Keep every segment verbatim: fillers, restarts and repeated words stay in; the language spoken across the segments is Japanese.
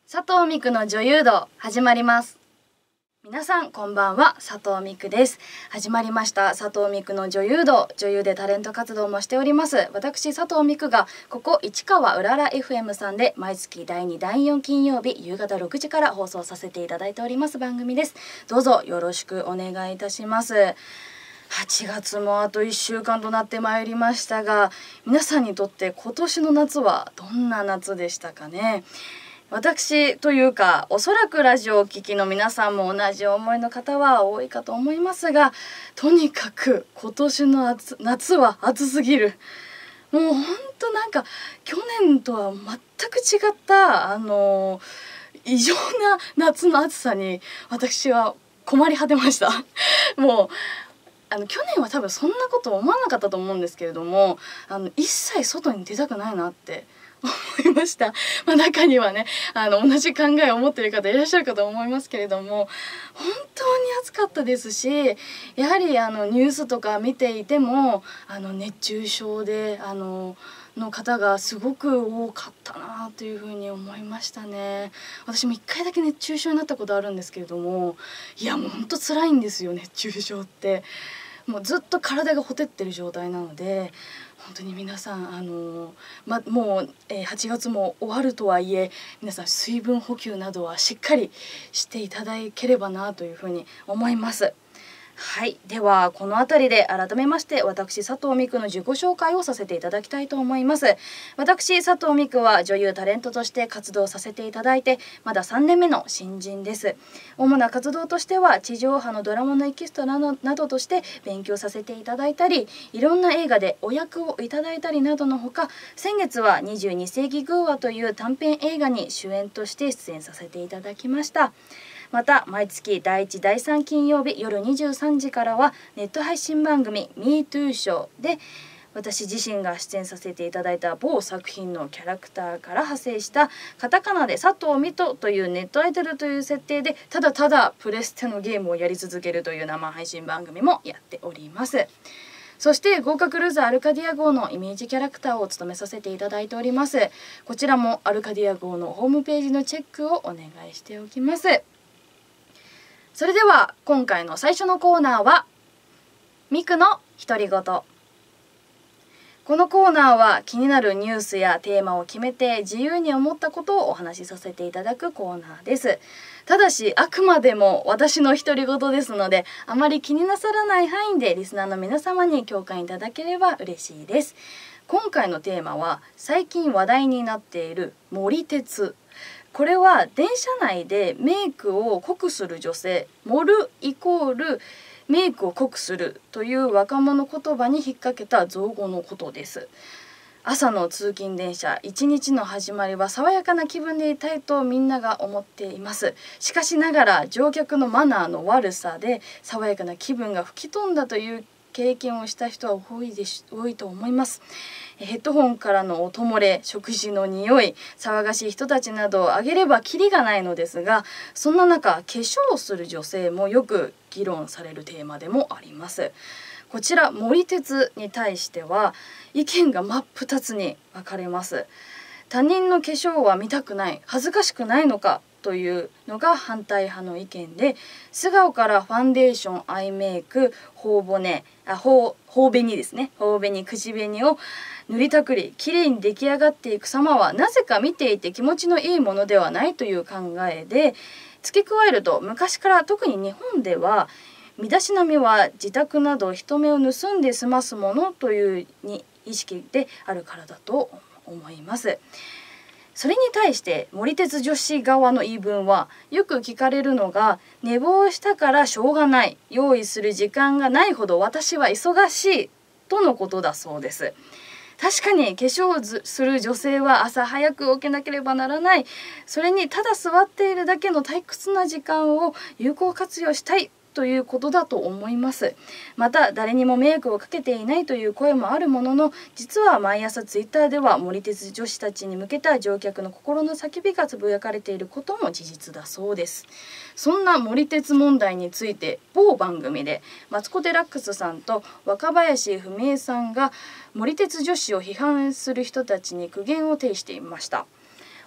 佐藤美久の女優道始まります。皆さんこんばんは、佐藤美久です。始まりました佐藤美久の女優道。女優でタレント活動もしております私佐藤美久がここ市川うらら エフエム さんで毎月だいにだいよん金曜日夕方ろくじから放送させていただいております番組です。どうぞよろしくお願いいたします。はちがつもあといっしゅうかんとなってまいりましたが、皆さんにとって今年の夏はどんな夏でしたかね。私というかおそらくラジオをお聞きの皆さんも同じ思いの方は多いかと思いますが、とにかく今年の夏、夏は暑すぎる。もうほんとなんか去年とは全く違ったあの異常な夏の暑さに私は困り果てましたもうあの去年は多分そんなこと思わなかったと思うんですけれども、あの一切外に出たくないなって思いました。まあ、中にはねあの同じ考えを持っている方いらっしゃるかと思いますけれども、本当に暑かったですし、やはりあのニュースとか見ていてもあの熱中症であのの方がすごく多かったなというふうに思いましたね。私もいっかいだけ熱中症になったことあるんですけれども、いやもうほんと辛いんですよ熱中症って。もうずっと体がほてってる状態なので、本当に皆さんあの、ま、もう、えー、はちがつも終わるとはいえ皆さん水分補給などはしっかりしていただければなというふうに思います。はい、ではこの辺りで改めまして私佐藤美久の自己紹介をさせていただきたいと思います。私佐藤美久は女優タレントとして活動させていただいてまださんねんめの新人です。主な活動としては地上波のドラマのエキストラなどなどとして勉強させていただいたり、いろんな映画でお役をいただいたりなどのほか、先月はにじゅうに世紀寓話という短編映画に主演として出演させていただきました。また毎月だいいちだいさん金曜日夜にじゅうさんじからはネット配信番組 ミートゥー ショーで私自身が出演させていただいた某作品のキャラクターから派生したカタカナで佐藤美斗というネットアイドルという設定でただただプレステのゲームをやり続けるという生配信番組もやっております。そして豪華クルーザーアルカディア号のイメージキャラクターを務めさせていただいております。こちらもアルカディア号のホームページのチェックをお願いしておきます。それでは今回の最初のコーナーはミクの独り言。このコーナーは気になるニュースやテーマを決めて自由に思ったことをお話しさせていただくコーナーです。ただしあくまでも私の独り言ですので、あまり気になさらない範囲でリスナーの皆様に共感いただければ嬉しいです。今回のテーマは最近話題になっている盛り鉄。これは電車内でメイクを濃くする女性、盛るイコールメイクを濃くするという若者言葉に引っ掛けた造語のことです。朝の通勤電車、一日の始まりは爽やかな気分でいたいとみんなが思っています。しかしながら乗客のマナーの悪さで爽やかな気分が吹き飛んだという経験をした人は多いでし多いと思います。ヘッドホンからの音漏れ、食事の匂い、騒がしい人たちなどを挙げればキリがないのですが、そんな中化粧をする女性もよく議論されるテーマでもあります。こちら盛り鉄に対しては意見が真っ二つに分かれます。他人の化粧は見たくない、恥ずかしくないのかというのが反対派の意見で、素顔からファンデーション、アイメイク、頬骨、あ頬頬紅ですね、頬紅、口紅を塗りたくり綺麗に出来上がっていく様はなぜか見ていて気持ちのいいものではないという考えで、付け加えると昔から特に日本では身だしなみは自宅など人目を盗んで済ますものというに意識であるからだと思います。それに対して盛り鉄女子側の言い分はよく聞かれるのが、寝坊したからしょうがない、用意する時間がないほど私は忙しいとのことだそうです。確かに化粧をする女性は朝早く起きなければならない、それにただ座っているだけの退屈な時間を有効活用したいということだと思います。また誰にも迷惑をかけていないという声もあるものの、実は毎朝ツイッターでは盛り鉄女子たちに向けた乗客の心の叫びがつぶやかれていることも事実だそうです。そんな盛り鉄問題について某番組でマツコ・デラックスさんと若林文江さんが盛り鉄女子を批判する人たちに苦言を呈していました。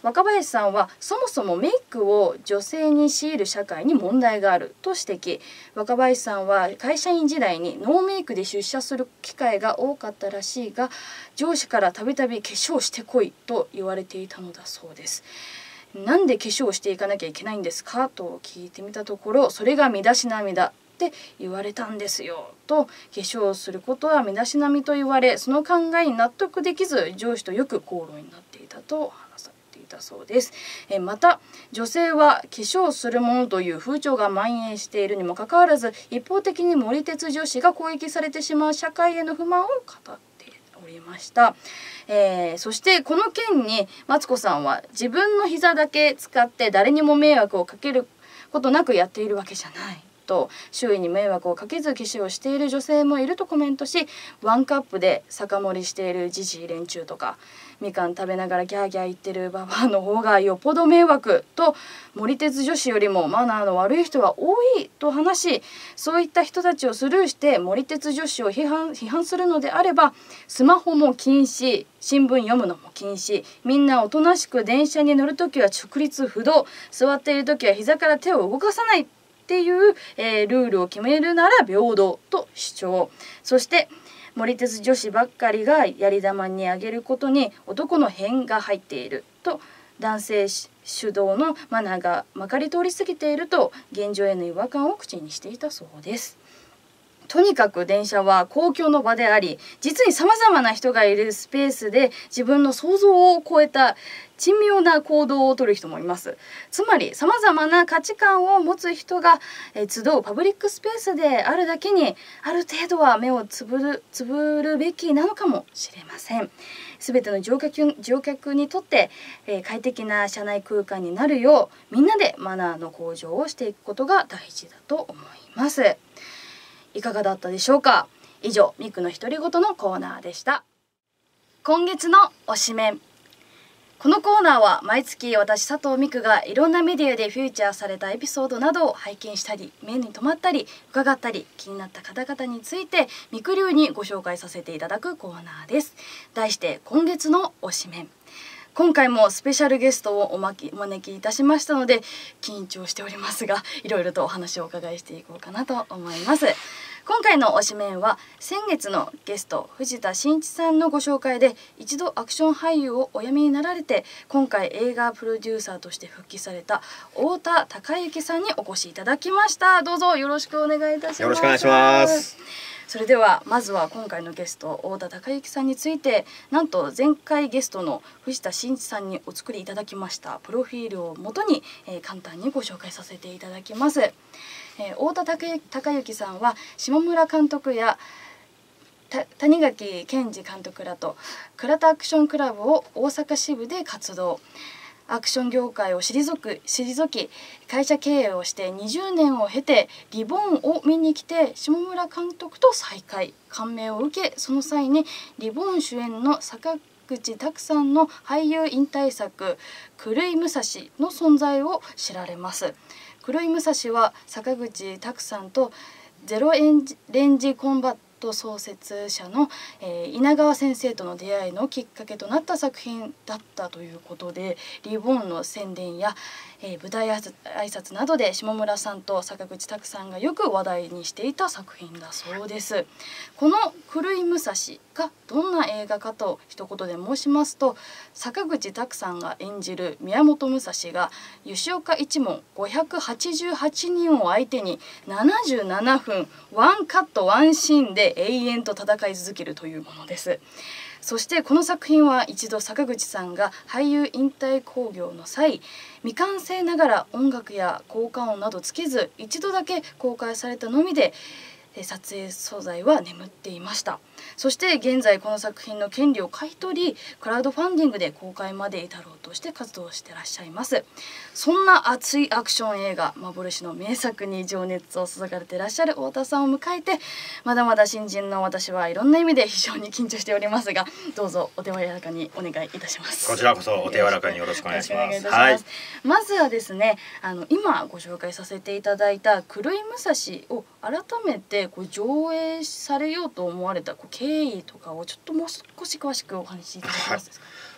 若林さんはそもそもメイクを女性に強いる社会に問題があると指摘。若林さんは会社員時代にノーメイクで出社する機会が多かったらしいが、上司からたびたび化粧してこいと言われていたのだそうです。なんで化粧をしていかなきゃいけないんですかと聞いてみたところ、それが身だしなみだって言われたんですよと。化粧をすることは身だしなみと言われ、その考えに納得できず上司とよく口論になっていたと話されていたそうです。えまた女性は化粧するものという風潮が蔓延しているにもかかわらず、一方的に森鉄女子が攻撃されてしまう社会への不満を語っておりました。えー、そしてこの件にマツコさんは、自分の膝だけ使って誰にも迷惑をかけることなくやっているわけじゃないと、周囲に迷惑をかけず化粧をしている女性もいるとコメントし、ワンカップで酒盛りしているじじい連中とか、みかん食べながらギャーギャー言ってるババアの方がよっぽど迷惑と、森鉄女子よりもマナーの悪い人は多いと話し、そういった人たちをスルーして森鉄女子を批判批判するのであれば、スマホも禁止、新聞読むのも禁止、みんなおとなしく電車に乗るときは直立不動、座っているときは膝から手を動かさないっていう、えー、ルールを決めるなら平等と主張。そして森鉄女子ばっかりがやり玉にあげることに男の変が入っていると、男性主導のマナーがまかり通り過ぎていると現状への違和感を口にしていたそうです。とにかく電車は公共の場であり、実にさまざまな人がいるスペースで自分の想像を超えた珍妙な行動をとる人もいます。つまりさまざまな価値観を持つ人がえ集うパブリックスペースであるだけに、ある程度は目をつぶる、つぶるべきなのかもしれません。すべての乗客、乗客にとって、えー、快適な車内空間になるよう、みんなでマナーの向上をしていくことが大事だと思います。いかがだったでしょうか。以上、ミクの独り言のコーナーでした。今月の推しメン。このコーナーは毎月私佐藤ミクがいろんなメディアでフューチャーされたエピソードなどを拝見したり、目に留まったり伺ったり、気になった方々についてミク流にご紹介させていただくコーナーです。題して今月の推しメン。今回もスペシャルゲストをおまきお招きいたしましたので緊張しておりますが、いろいろとお話をお伺いしていこうかなと思います。今回の推しメンは先月のゲスト藤田真一さんのご紹介で、一度アクション俳優をお辞めになられて今回映画プロデューサーとして復帰された太田孝之さんにお越しいただきました。どうぞよろしくお願いいたします。 よろしくお願いします。 それではまずは今回のゲスト太田孝之さんについて、なんと前回ゲストの藤田真一さんにお作りいただきましたプロフィールをもとに、えー、簡単にご紹介させていただきます。えー、太田孝之さんは下村監督や谷垣健二監督らと倉田アクションクラブを大阪支部で活動。アクション業界を退く退き会社経営をしてにじゅうねんを経てリボンを見に来て下村監督と再会。感銘を受け、その際にリボン主演の坂口拓さんの俳優引退作狂い武蔵の存在を知られます。狂い武蔵は坂口拓さんとゼロレンジ、レンジコンバット創設者の、えー、稲川先生との出会いのきっかけとなった作品だったということで、リボンの宣伝や、えー、舞台挨拶などで下村さんと坂口拓さんがよく話題にしていた作品だそうです。この狂い武蔵がどんな映画かと一言で申しますと、坂口拓さんが演じる宮本武蔵が吉岡一門ごひゃくはちじゅうはちにんを相手にななじゅうななふんワンカットワンシーンで永遠と戦い続けるというものです。そしてこの作品は一度坂口さんが俳優引退興行の際、未完成ながら音楽や効果音などつけず一度だけ公開されたのみで、撮影素材は眠っていました。そして現在この作品の権利を買い取りクラウドファンディングで公開まで至ろうとして活動してらっしゃいます。そんな熱いアクション映画幻の名作に情熱を注がれていらっしゃる太田さんを迎えて、まだまだ新人の私はいろんな意味で非常に緊張しておりますが、どうぞお手柔らかにお願いいたします。 こちらこそお手柔らかによろしくお願いします。 はい、まずはですね、あの今ご紹介させていただいた狂い武蔵を改めてこう上映されようと思われたこう経緯とかをちょっともう少し詳しくお話しいただけますか。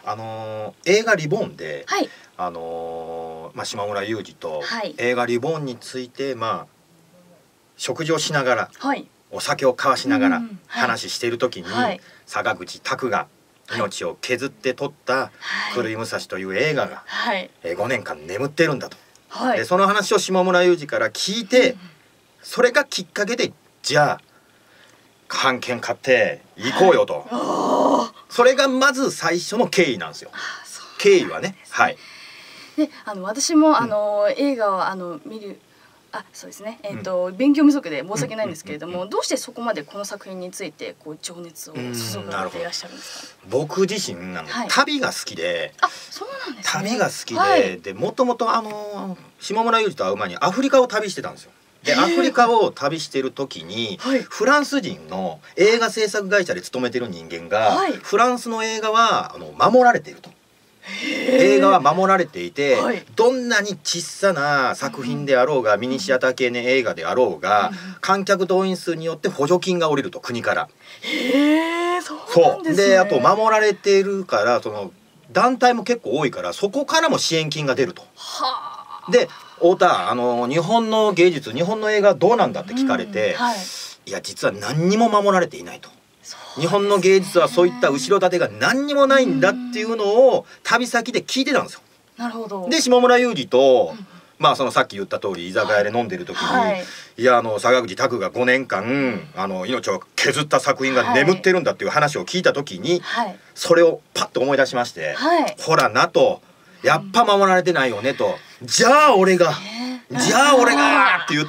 あのー、映画リボーンで、 はい、 あのー、まあ島村雄二とはい映画リボーンについてまあ食事をしながら、 はい、 お酒を交わしながらうんはい話している時に、 はい、 坂口拓が命を削って撮った「狂い武蔵」という映画が、 はい、 えー、ごねんかん眠ってるんだと、 はい、 でその話を島村雄二から聞いて、うん、それがきっかけでじゃあ版権買って行こうよと、はい、それがまず最初の経緯なんですよ。経緯はね、はい。 で、あの私もあの、うん、映画をあの見る。あ、そうですね。えっ、ー、と、うん、勉強不足で申し訳ないんですけれども、どうしてそこまでこの作品についてこう情熱を注がれていらっしゃるんですか。 僕自身あの、はい、旅が好きで、 あ、そうなんですね。 旅が好きで、 はい、 でもともとあの島村雄二と会う前にアフリカを旅してたんですよ。でアフリカを旅してる時に、はい、フランス人の映画制作会社で勤めてる人間が、はい、フランスの映画はあの守られていると。映画は守られていて、はい、どんなに小さな作品であろうが、うん、ミニシアター系の映画であろうが、うん、観客動員数によって補助金が下りると、国から。 へー、そうなんですね。 であと守られているからその団体も結構多いからそこからも支援金が出ると。はで太田あの日本の芸術日本の映画どうなんだって聞かれて、うんはい、いや実は何にも守られていないと。日本の芸術はそういった後ろ盾が何にもないんだっていうのを旅先で聞いてたんですよ。 なるほど。 で島村雄二と、うん、まあそのさっき言った通り居酒屋で飲んでる時に、はい、いやあの坂口拓がごねんかんあの命を削った作品が眠ってるんだっていう話を聞いた時に、はい、それをパッと思い出しまして、はい、ほらなとやっぱ守られてないよねと、じゃあ俺がじゃあ俺がって言って、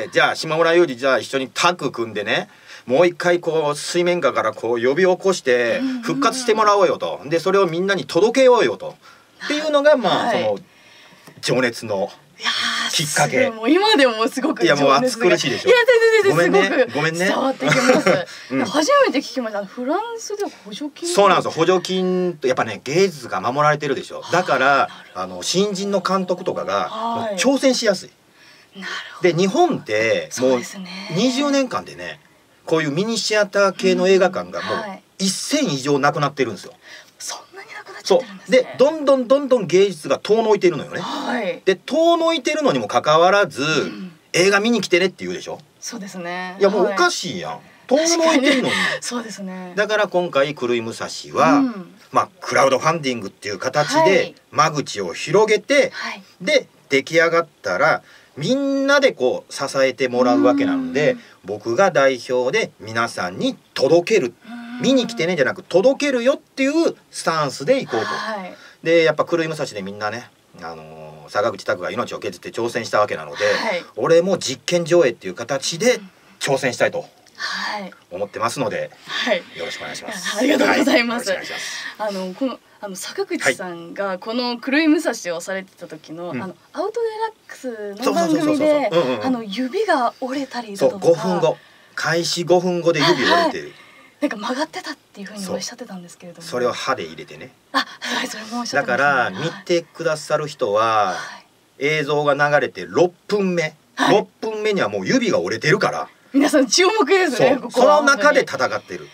じゃあ島村雄二じゃあ一緒にタッグ組んでね、もう一回こう水面下からこう呼び起こして復活してもらおうよと。でそれをみんなに届けようよとっていうのがまあ、はい、その情熱のきっかけ。もう今でもすごくいやもう暑苦しいでしょ。 いや全然全然ごめんねごめんね伝わってきます、うん、初めて聞きました。フランスで補助金。 そうなんですよ。補助金とやっぱね芸術が守られてるでしょ。だからあの新人の監督とかがもう挑戦しやすい。 なるほど。 で日本ってもうにじゅうねんかんでねこういうミニシアター系の映画館がもうせん以上なくなってるんですよ。 そんなになくなっちゃってるんですね。 でどんどんどんどん芸術が遠のいてるのよね。はい、で遠のいてるのにもかかわらず、うん、映画見に来てねって言うでしょ。 そうですね。 いやもうおかしいやん、はい、遠のいてるのに。 そうですね。 だから今回狂い武蔵は、うん、まあクラウドファンディングっていう形で間口を広げて、はい、で出来上がったらみんなでこう支えてもらうわけなので、僕が代表で皆さんに届ける、見に来てねじゃなく届けるよっていうスタンスでいこうと、はい、でやっぱ狂い武蔵でみんなね、あのー、坂口拓が命を削って挑戦したわけなので、はい、俺も実験上映っていう形で挑戦したいと思ってますので、はい、よろしくお願いします。 ありがとうございます。はい、あのこのあの坂口さんがこの狂い武蔵をされてた時の、はい、あのアウトデラックスの番組であの指が折れたりだとか、 そうごふんご開始ごふんごで指折れてる、はい、 なんか曲がってたっていうふうにおっしゃってたんですけれども、 それを歯で入れてね。 あ、はい、それもおっしゃってましたね。だから見てくださる人は、はい、映像が流れてろっぷんめ、はい、ろっぷんめにはもう指が折れてるから皆さん注目ですね。 そう、この中で戦ってる。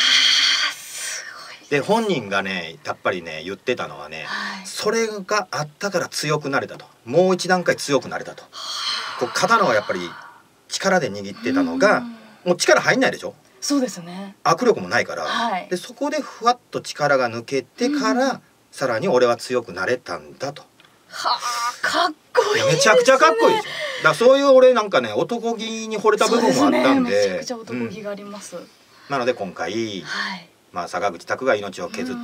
で本人がねやっぱりね言ってたのはね、はい、それがあったから強くなれたと、もう一段階強くなれたと。こう刀はやっぱり力で握ってたのがもう力入んないでしょ。 そうですね。 握力もないから、はい、でそこでふわっと力が抜けてから、うん、さらに俺は強くなれたんだと。 はあ、かっこいいですね。 めちゃくちゃかっこいいでしょ。だからそういう俺なんかね男気に惚れた部分もあったんで、 めちゃくちゃ男気があります、うん、なので今回、はい、まあ、坂口拓が命を削って、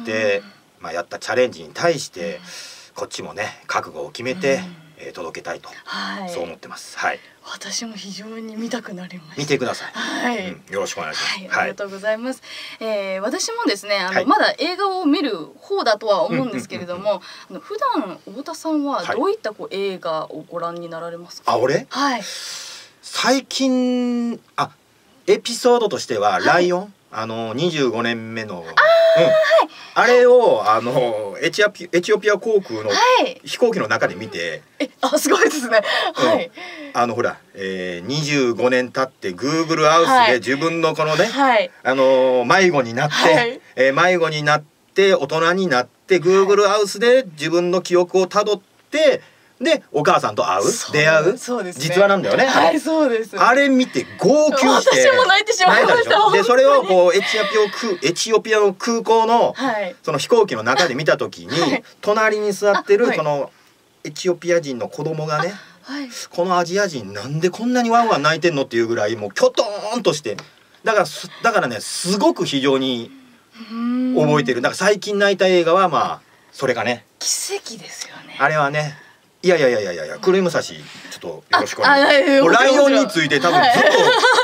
まあ、やったチャレンジに対してこっちもね覚悟を決めて、えー、届けたいと、はい、そう思ってます。はい、 私も非常に見たくなりました。 見てください。 はい、 うん、よろしくお願いします。 はい、ありがとうございます。えー、私もですね、あの、はい、まだ映画を見る方だとは思うんですけれども、あの普段太田さんはどういったこう映画をご覧になられますか。 あ、俺？ はい。 最近あエピソードとしては、はい、ライオン。あのにじゅうごねんめの あ,、うん、あれをあのエチオピエチオピア航空の飛行機の中で見て、 はい、えあすごいですね、はい、 あのほら、えー、にじゅうごねん経って Google ハウスで自分のこのね、はい、あの迷子になって、はい、えー、迷子になって大人になっ Google ハウスで自分の記憶をたどって、でお母さんと会う出会う、 そうですね、 実話なんだよね。 はいそうです。 あれ見て号泣して、 私も泣いてしまいました。 でそれをこうエチオピア空エチオピアの空港の、はい、その飛行機の中で見た時に、はい、隣に座ってるこのエチオピア人の子供がね、はい、このアジア人なんでこんなにワンワン泣いてんのっていうぐらいもうキョトーンとして、だからだからねすごく非常に覚えてる。だから最近泣いた映画はまあそれがね奇跡ですよね。 あれはね。いやいやいやいやいや、狂い武蔵ちょっとよろしくお願いします。ライオンについて多分ずっと、はい、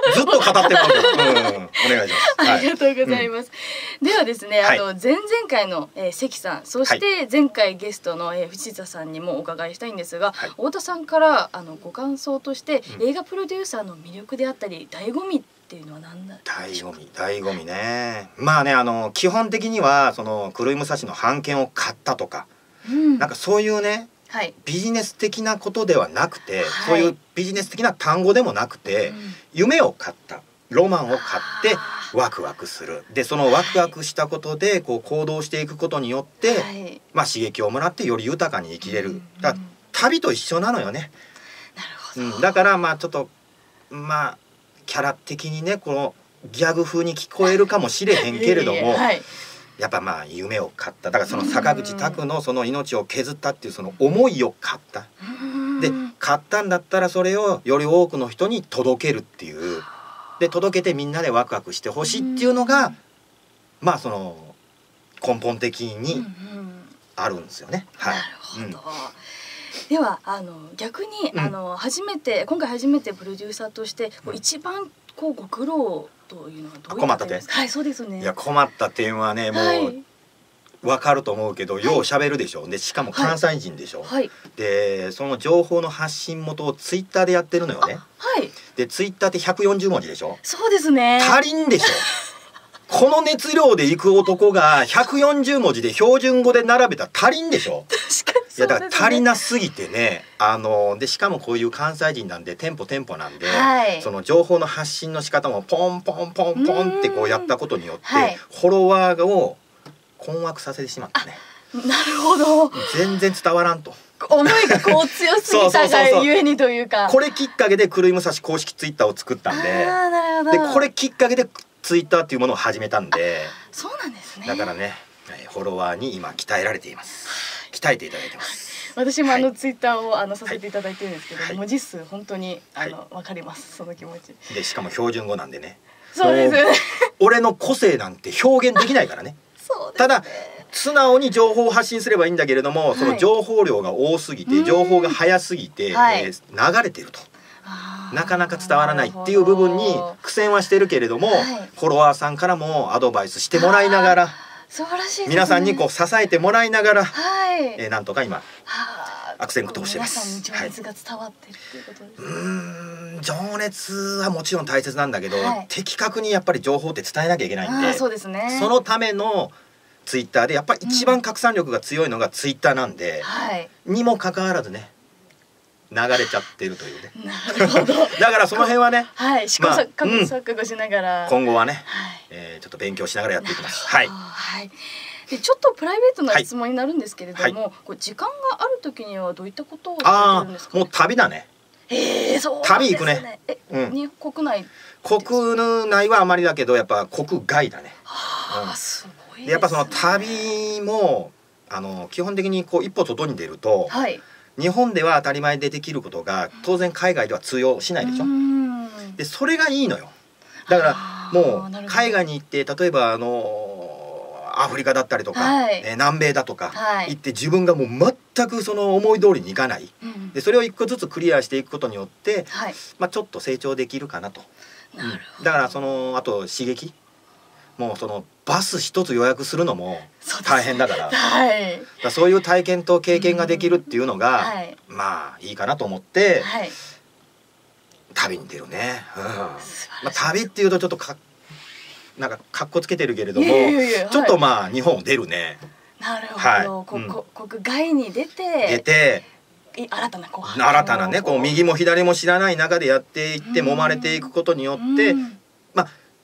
ずっと語ってます。うん、お願いします。 ありがとうございます。うん、ではですね、あの、はい、前々回の、えー、関さん、そして前回ゲストの、えー、藤田さんにもお伺いしたいんですが、はい、太田さんからあのご感想として、うん、映画プロデューサーの魅力であったり醍醐味っていうのは何だったでしょうか。 醍醐味、醍醐味ね。まあね、あの基本的にはその狂い武蔵の版権を買ったとか、うん、なんかそういうね。はい、ビジネス的なことではなくて、はい、そういうビジネス的な単語でもなくて、うん、夢を買ったロマンを買ってワクワクする。でそのワクワクしたことでこう行動していくことによって、はい、まあ刺激をもらってより豊かに生きれる、うん、だから旅と一緒なのよね。 なるほど、 うん、だからまあちょっとまあキャラ的にねこのギャグ風に聞こえるかもしれへんけれどもいえいえ、はい、やっぱまあ夢を買った。だからその坂口拓のその命を削ったっていうその思いを買った。で買ったんだったらそれをより多くの人に届けるっていう。で届けてみんなでワクワクしてほしいっていうのがまあその根本的にあるんですよね。はい。 なるほど。うん、ではあの逆に、うん、あの初めて今回初めてプロデューサーとしてこう一番こうご苦労というのはどういった点ですか。はい、そうですね。 いや困った点はねもう、はい、分かると思うけど、よう喋るでしょ。でしかも関西人でしょ。はい、でその情報の発信元をツイッターでやってるのよね。はい。でツイッターってひゃくよんじゅうもじでしょ。 そうですね。 足りんでしょ。この熱量で行く男がひゃくよんじゅうもじで標準語で並べたら足りんでしょ。 確かに。 いやだから足りなすぎてね、あのでしかもこういう関西人なんでテンポテンポなんで、はい、その情報の発信の仕方もポンポンポンポンってこうやったことによって、はい、フォロワーを困惑させてしまったね。 なるほど。 全然伝わらんと。 思いがこう強すぎたがゆえにというか。 これきっかけで狂い武蔵公式ツイッターを作ったんで、 あなるほど。 でこれきっかけでツイッターっていうものを始めたんで、 そうなんですね。 だからね、フォロワーに今鍛えられています。鍛えていただいてます。 私もあのツイッターをあのさせていただいてるんですけど、はい、文字数本当にあのわ、はい、かりますその気持ち。 でしかも標準語なんでね。 そうですよね。 俺の個性なんて表現できないからね。 そうですね。 ただ素直に情報を発信すればいいんだけれども、はい、その情報量が多すぎて情報が早すぎて、はい、えー、流れてると。なかなか伝わらないっていう部分に苦戦はしてるけれども、はい、フォロワーさんからもアドバイスしてもらいながら、 素晴らしいですね、 皆さんにこう支えてもらいながら、 はい、 えー、なんとか今悪戦苦闘してます。 皆さんに情熱が伝わってるっていうことですね。 はい、うーん情熱はもちろん大切なんだけど、はい、的確にやっぱり情報って伝えなきゃいけないんで、 そうですね、 そのためのツイッターでやっぱり一番拡散力が強いのがツイッターなんで、うん、はい、にもかかわらずね流れちゃってるというね。 なるほど。 だからその辺はね、 はい、試行錯誤しながら、 今後はね、はい、えー、ちょっと勉強しながらやっていきます。はい。 はい。でちょっとプライベートな質問になるんですけれども、はい、こう時間がある時にはどういったことをされてるんですか、ね。 もう旅だね。 ええー、そうなんですね。 旅行くね。 え、うん、に国内。 国内はあまりだけどやっぱ国外だね。 はあ、うん、すごいですね。 でやっぱその旅もあの基本的にこう一歩外に出ると。はい。日本では当たり前でできることが当然海外では通用しないでしょ。でそれがいいのよ。だからもう海外に行って例えばあのアフリカだったりとか、はい、え南米だとか、はい、行って自分がもう全くその思い通りにいかない、うん、でそれを一個ずつクリアしていくことによって、はい、まあ、ちょっと成長できるかなと。なるほど。うん、だからそのあと刺激もうそのバス一つ予約するのも大変だから、はい、だそういう体験と経験ができるっていうのが、はい、まあいいかなと思って、はい、旅に出るね。うん、まあ、旅っていうとちょっとかなんかかっこつけてるけれども、いやいやいや、ちょっとまあ日本を出るね。 なるほど。はい、こ、うん、こ国外に出て出て新たなこう新たなねこう右も左も知らない中でやっていって揉まれていくことによって、うん、まあ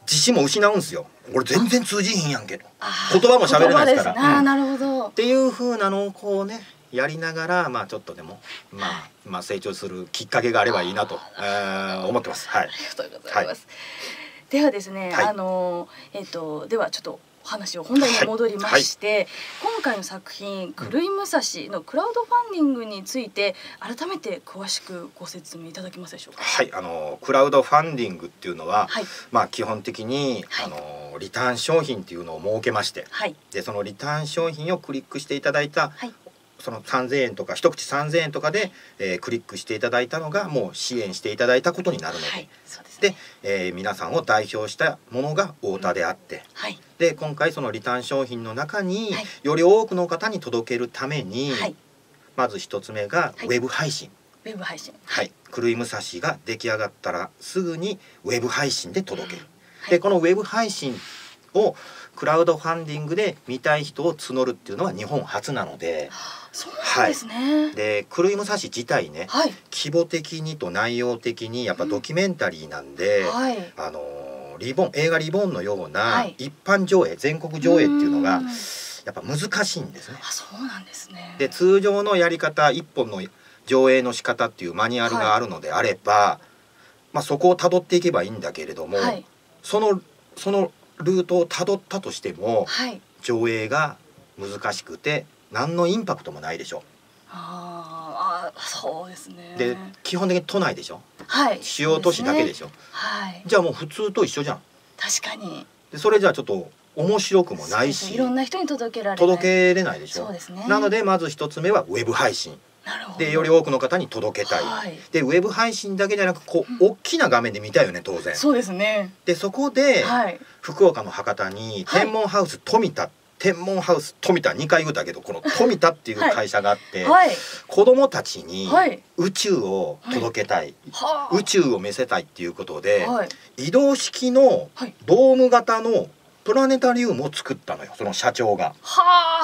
自信も失うんですよ。俺全然通じひんやんけど、言葉も喋れないですから。 ああ、なるほど。 っていう風なのをこうねやりながら、まあちょっとでもまあまあ成長するきっかけがあればいいなと思ってます。はい。ありがとうございます。ではですね、あのえっとではちょっとお話を本題に戻りまして、はいはい、今回の作品「狂い武蔵」のクラウドファンディングについて改めて詳しくご説明いただけますでしょうか。 はい、あのクラウドファンディングっていうのは、はい、まあ基本的に、はい、あのリターン商品っていうのを設けまして、はい、でそのリターン商品をクリックしていただいた、はい、そのさんぜんえんとか一口さんぜんえんとかで、えー、クリックしていただいたのがもう支援していただいたことになるので、はい、そうですね、で、えー、皆さんを代表したものが太田であって、うん、はい、で今回そのリターン商品の中に、はい、より多くの方に届けるために、はい、まず一つ目がウェブ配信、 はい、ウェブ配信、 はい、狂い武蔵が出来上がったらすぐにウェブ配信で届ける、うん、はい、でこのウェブ配信をクラウドファンディングで見たい人を募るっていうのは日本初なので、 そうなんですね。 はい、で狂い武蔵自体ね、はい、規模的にと内容的にやっぱドキュメンタリーなんで、うん、はい、あのリボン映画リボンのような一般上映、はい、全国上映っていうのがやっぱ難しいんですね。 あ、そうなんですね。 で通常のやり方一本の上映の仕方っていうマニュアルがあるのであれば、はい、まあそこをたどっていけばいいんだけれども、はい、そのそのルートをたどったとしても、はい、上映が難しくて何のインパクトもないでしょ。 ああ、そうですね。 で基本的に都内でしょ、 はい、 主要都市だけでしょ、ね、はい、じゃあもう普通と一緒じゃん。 確かに。でそれじゃあちょっと面白くもないし、 いろんな人に届けられない、 届けれないでしょ。 そうですね。 なのでまず一つ目はウェブ配信でより多くの方に届けたい、はい、でウェブ配信だけじゃなくこう、うん、大きな画面で見たいよね当然。 そうですね。 でそこで、はい、福岡の博多に天文ハウス富田、はい、天文ハウス富田にかい言うたけどこの富田っていう会社があって、はいはい、子どもたちに宇宙を届けたい、はい、宇宙を見せたいっていうことで、はい、移動式のドーム型のプラネタリウムを作ったのよその社長が。 はい、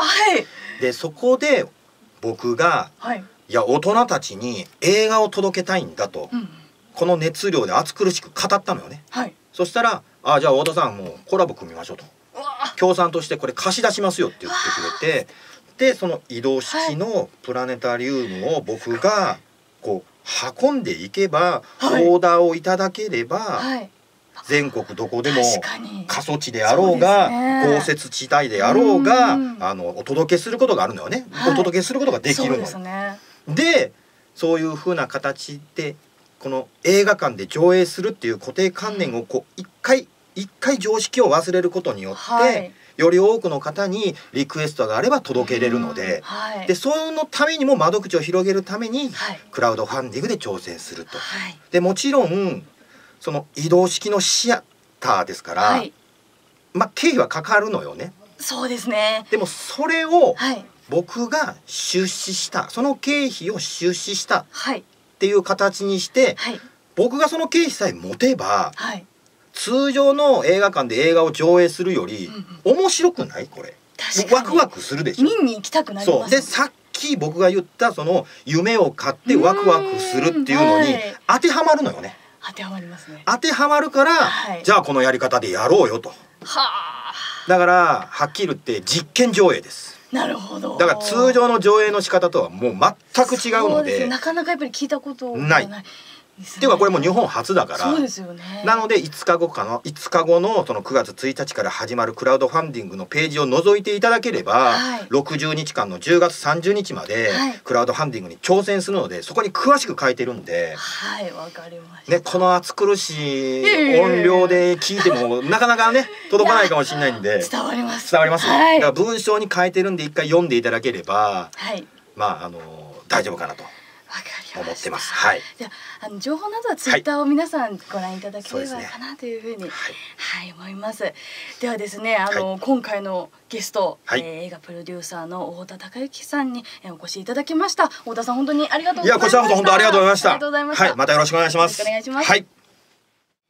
でそこで僕が、はい、いや大人たちに映画を届けたいんだと、うん、この熱量で熱苦しく語ったのよね、はい、そしたら「あじゃあ太田さんもうコラボ組みましょう」と「協賛としてこれ貸し出しますよ」って言ってくれて、でその移動式のプラネタリウムを僕がこう運んでいけば、はい、オーダーをいただければ、はい、全国どこでも過疎地であろうが、ね、豪雪地帯であろうが、うん、あのお届けすることがあるのよね、はい、お届けすることができるの。そうですね。でそういう風な形でこの映画館で上映するっていう固定観念をこう一回一回常識を忘れることによって、はい、より多くの方にリクエストがあれば届けれるので、はい、でそのためにも窓口を広げるために、はい、クラウドファンディングで挑戦すると。はい、でもちろんその移動式のシアターですから、はい、まあ経費はかかるのよね。 そうですね。 でもそれを、はい、僕が出資したその経費を出資したっていう形にして、はい、僕がその経費さえ持てば、はい、通常の映画館で映画を上映するより、うんうん、面白くないこれ。確かにワクワクするでしょ。 見に行きたくなります。 そうでさっき僕が言ったその夢を買ってワクワクするっていうのに当てはまるのよね。 当てはまりますね。 当てはまるから、はい、じゃあこのやり方でやろうよと。はあ。だからはっきり言って実験上映です。 なるほど。 だから通常の上映の仕方とはもう全く違うので、 そうですね、なかなかやっぱり聞いたことがない。 ないっていうかこれも日本初だから。 そうですよね。 なのでいつかごかのいつかごのそのくがつついたちから始まるクラウドファンディングのページを覗いていただければ、はい、ろくじゅうにちかんのじゅうがつさんじゅうにちまでクラウドファンディングに挑戦するので、そこに詳しく書いてるんで、 はい、わかりました。 ね、この暑苦しい音量で聞いてもなかなかね届かないかもしれないんで、 伝わります。 伝わります。 はい、 だから文章に書いてるんで一回読んでいただければ、はい、まああの大丈夫かなと。思ってます。はい。 じゃあ、あの情報などはツイッターを皆さんご覧いただければかなというふうに、はい、はい、思います。ではですね、あの、はい、今回のゲスト、はい、えー、映画プロデューサーの太田孝之さんに、えー、お越しいただきました。太田さん本当にありがとうございました。 いやこちらこそ本当ありがとうございました。 ありがとうございました。 はい、またよろしくお願いします。 よろしくお願いします。 はい。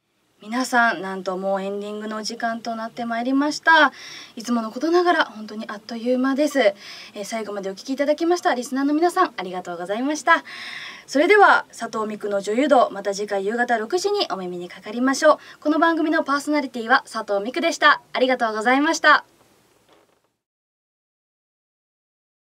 皆さん、なんともうエンディングの時間となってまいりました。いつものことながら本当にあっという間です。えー、最後までお聞きいただきましたリスナーの皆さん、ありがとうございました。それでは佐藤美久の女優道、また次回夕方ろくじにお耳にかかりましょう。この番組のパーソナリティは佐藤美久でした。ありがとうございました。